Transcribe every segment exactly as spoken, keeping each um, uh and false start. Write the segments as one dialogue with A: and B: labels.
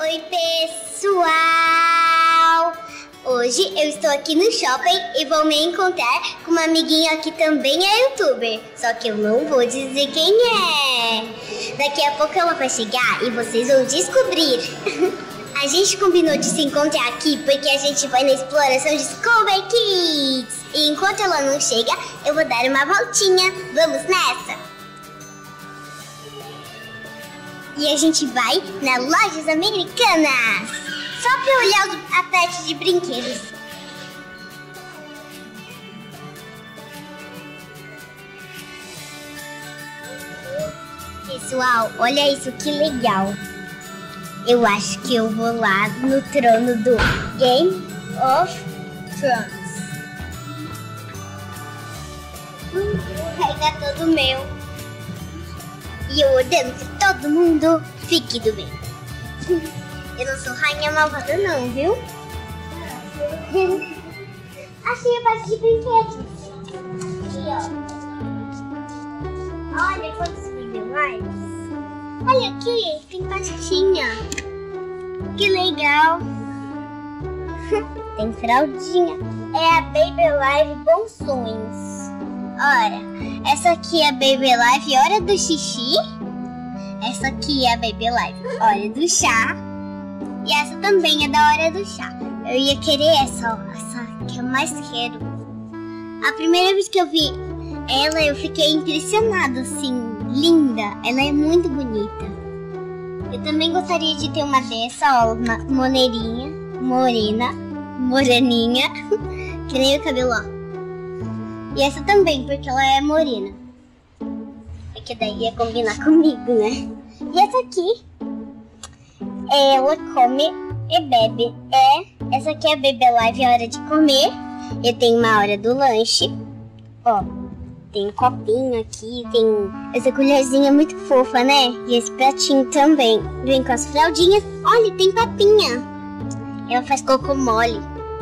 A: Oi, pessoal! Hoje eu estou aqui no shopping e vou me encontrar com uma amiguinha que também é youtuber. Só que eu não vou dizer quem é. Daqui a pouco ela vai chegar e vocês vão descobrir. A gente combinou de se encontrar aqui porque a gente vai na exploração Discover Kids. E enquanto ela não chega, eu vou dar uma voltinha. Vamos nessa? E a gente vai na Lojas Americanas, só pra olhar a parte de brinquedos. Pessoal, olha isso, que legal. Eu acho que eu vou lá no trono do Game of Thrones. Hum, vou carregar todo o meu. E eu ordeno que todo mundo fique do bem. Eu não sou rainha malvada não, viu? Achei a parte de brinquedos. Aqui, ó. Olha quantos mais. Olha aqui, tem pastinha. Que legal. Tem fraldinha. É a Baby Life Bons Sonhos. Olha, essa aqui é a Baby Life Hora do Xixi. Essa aqui é a Baby Life Hora do Chá. E essa também é da Hora do Chá. Eu ia querer essa, ó, essa que eu mais quero. A primeira vez que eu vi ela, eu fiquei impressionada, assim, linda. Ela é muito bonita. Eu também gostaria de ter uma dessa, ó, uma moreirinha, morena, moreninha, que nem o cabelo, ó. E essa também, porque ela é morena. Porque daí ia combinar comigo, né? E essa aqui, ela come e bebe. É, essa aqui é a Baby Life, a hora de comer. Eu tenho uma hora do lanche. Ó, tem um copinho aqui, tem essa colherzinha muito fofa, né? E esse pratinho também. Vem com as fraldinhas. Olha, tem papinha. Ela faz cocô mole.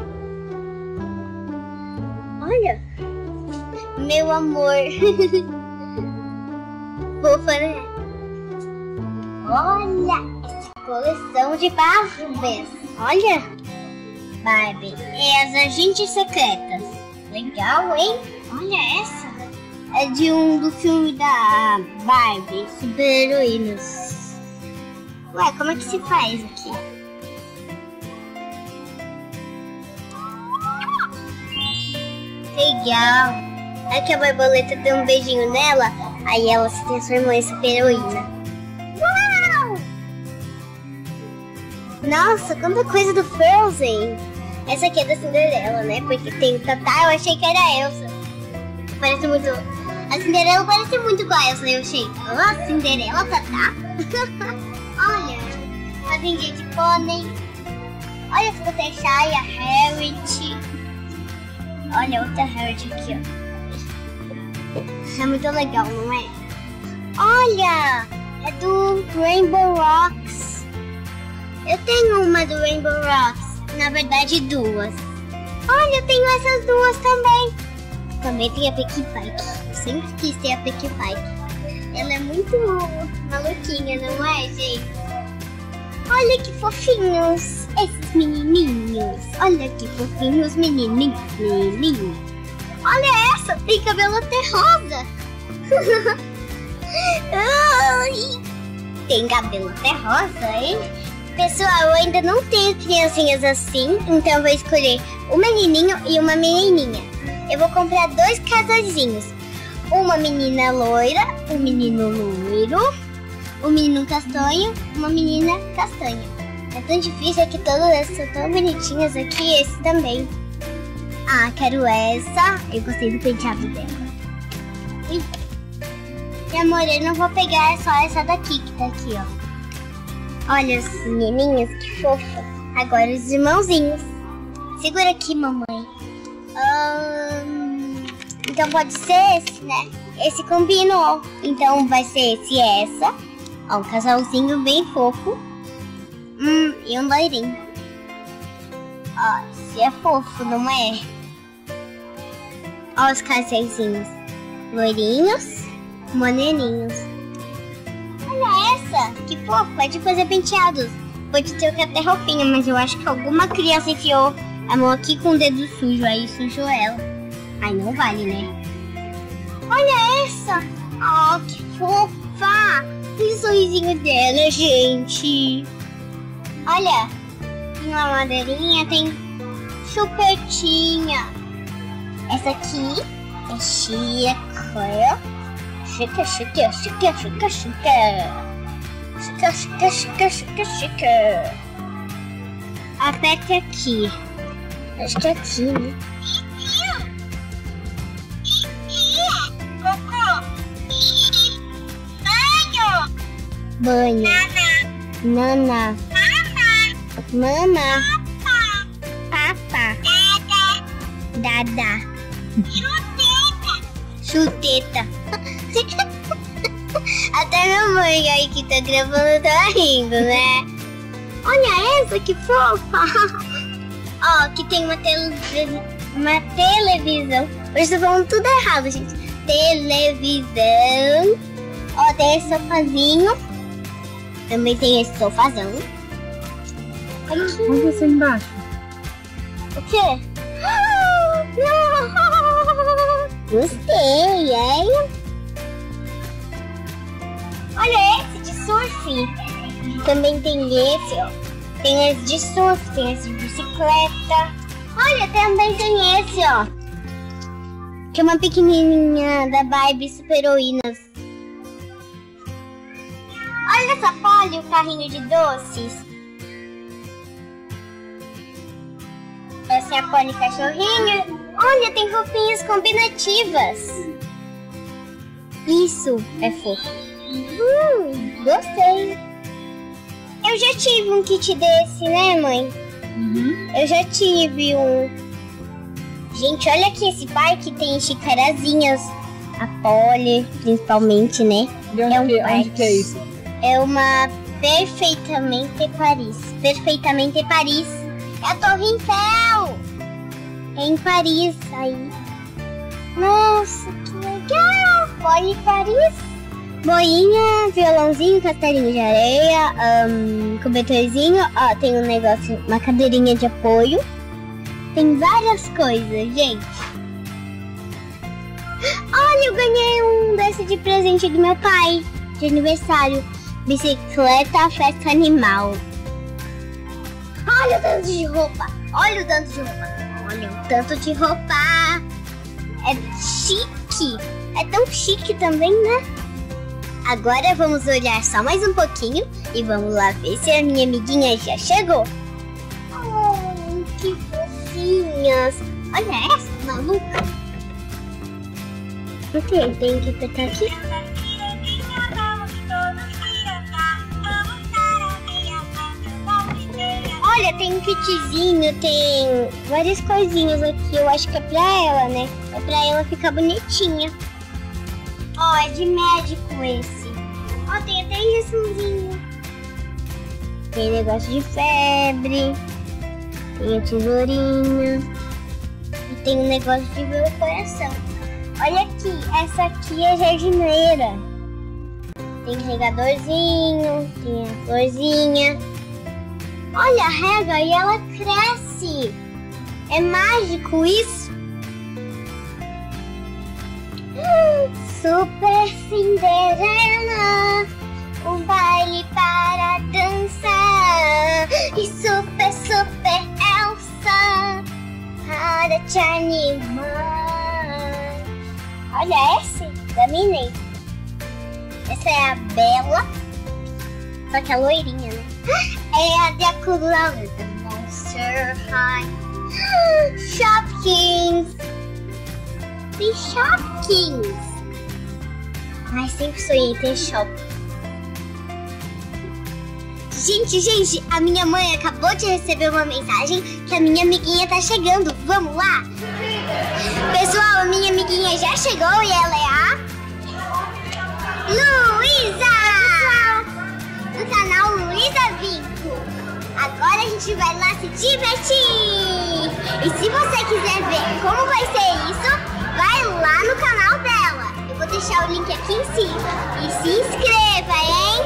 A: Olha. Meu amor. Fofa, né? Olha essa coleção de Barbies. Olha. Barbie. E as agentes secretas. Legal, hein? Olha essa. É de um do filme da Barbie, super-heroínas. Ué, como é que se faz aqui? Legal. Aqui a borboleta deu um beijinho nela, aí ela se transformou em super-heroína. Uau! Nossa, quanta coisa do Frozen. Essa aqui é da Cinderela, né? Porque tem o Tatá, eu achei que era a Elsa. Parece muito... A Cinderela parece muito com a Elsa, eu achei. Ó, oh, Cinderela, Tatá. Olha, fazendinha de pônei. Olha essa Fluttershy, a Harriet. Olha outra Harriet aqui, ó. É muito legal, não é? Olha, é do Rainbow Rocks. Eu tenho uma do Rainbow Rocks. Na verdade, duas. Olha, eu tenho essas duas também. Também tem a Pecky Pike. Eu sempre quis ter a Pecky Pike. Ela é muito maluquinha, não é, gente? Olha que fofinhos esses menininhos. Olha que fofinhos menininhos. Menininhos. Olha essa, tem cabelo até rosa. Ai, tem cabelo até rosa, hein? Pessoal, eu ainda não tenho criancinhas assim, então eu vou escolher um menininho e uma menininha. Eu vou comprar dois casalzinhos. Uma menina loira, um menino loiro, um menino castanho, uma menina castanha. É tão difícil, é que todas essas são tão bonitinhas aqui, esse também. Ah, quero essa. Eu gostei do penteado dela. Ui. E a morena eu vou pegar só essa daqui, que tá aqui, ó. Olha os menininhos, que fofa. Agora os irmãozinhos. Segura aqui, mamãe. Hum, então pode ser esse, né? Esse combinou. Então vai ser esse e essa. Ó, um casalzinho bem fofo. Hum, e um loirinho. Ó, esse é fofo, não é? Ó os casalzinhos. Loirinhos, moreninhos. Olha essa, que fofa, é de fazer penteados. pode ter até roupinha, mas eu acho que alguma criança enfiou a mão aqui com o dedo sujo, aí sujou ela. Aí não vale, né? Olha essa! Oh, que fofa! Olha o sorrisinho dela, gente. Olha, tem uma madeirinha, tem chupetinha. Essa aqui é chica. Chica, chica, chica, chica, chica. Chica, chica, chica, chica, chica. Aperte aqui. Acho que é aqui, né? Banho. Nana. Mama. Papa. Dada. Chuteta. Até minha mãe aí que tá gravando tá rindo, né? Olha essa que fofa. Ó, aqui tem uma, tele... uma televisão. Hoje eu tô falando tudo errado, gente. Televisão. Ó, tem esse sofazinho. Também tem esse sofazão. Aqui.
B: Olha você embaixo.
A: O quê? Gostei, hein? Olha esse de surf. Também tem esse, ó. Tem esse de surf, tem esse de bicicleta. Olha, também tem esse, ó. Que é uma pequenininha da Barbie Super Heroínas. Olha essa Polly, o carrinho de doces. Essa é a Polly cachorrinha. Olha, tem roupinhas combinativas. Isso é fofo. Hum, gostei. Eu já tive um kit desse, né, mãe?
B: Uhum.
A: Eu já tive um. Gente, olha aqui esse parque tem xicarazinhas. A Polly, principalmente, né?
B: E onde,
A: é um
B: que,
A: parque.
B: onde que é isso?
A: É uma Perfeitamente Paris. Perfeitamente Paris. É a Torre Eiffel. É em Paris, aí. Nossa, que legal. Polly Paris. Boinha, violãozinho, castelinho de areia, um, cobertorzinho. Ó, tem um negócio, uma cadeirinha de apoio. Tem várias coisas, gente. Olha, eu ganhei um desse de presente do meu pai, de aniversário. Bicicleta Festa Animal. Olha o tanto de roupa. Olha o tanto de roupa. Olha o tanto de roupa. É chique. É tão chique também, né? Agora vamos olhar só mais um pouquinho e vamos lá ver se a minha amiguinha já chegou. Oh, que fofinhas. Olha essa, maluca. Ok, tem que apertar aqui. Olha, tem um kitzinho, tem várias coisinhas aqui. Eu acho que é pra ela, né? É pra ela ficar bonitinha. Ó, oh, é de médico esse. Ó, oh, tem até injeçãozinho. Tem negócio de febre. Tem a tesourinha. E tem um negócio de ver o coração. Olha aqui, essa aqui é jardineira. Tem regadorzinho, tem a florzinha. Olha a rega e ela cresce. É mágico isso? Super Cinderela, um baile para dançar. E super, super Elsa, para te animar. Olha esse da Minnie. Essa é a Bela, só que a loirinha, né? É a Dracula with the Monster High. Shopkins. Tem Shopkins. Ai, sempre sonhei ter shopping. Gente, gente, a minha mãe acabou de receber uma mensagem que a minha amiguinha tá chegando. Vamos lá? Pessoal, a minha amiguinha já chegou e ela é a Luísa! Do canal Luísa Vinco. Agora a gente vai lá se divertir. E se você quiser ver como vai ser isso, vai lá no canal dela. Eu vou deixar o link aqui em cima. E se inscreva, hein?